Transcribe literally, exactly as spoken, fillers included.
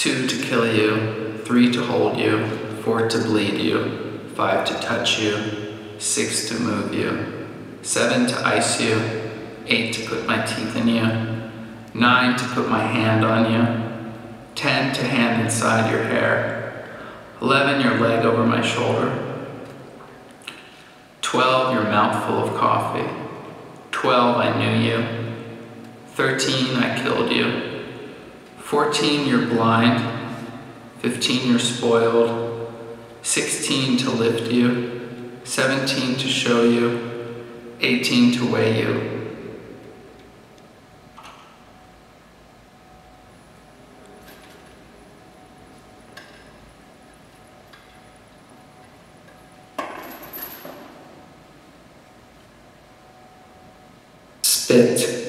Two to kill you, three to hold you, four to bleed you, five to touch you, six to move you, seven to ice you, eight to put my teeth in you, nine to put my hand on you, ten to hand inside your hair, eleven your leg over my shoulder, twelve your mouth full of coffee, twelve I knew you, thirteen I killed you, fourteen you're blind, fifteen you're spoiled, sixteen to lift you, seventeen to show you, eighteen to weigh you. Spit.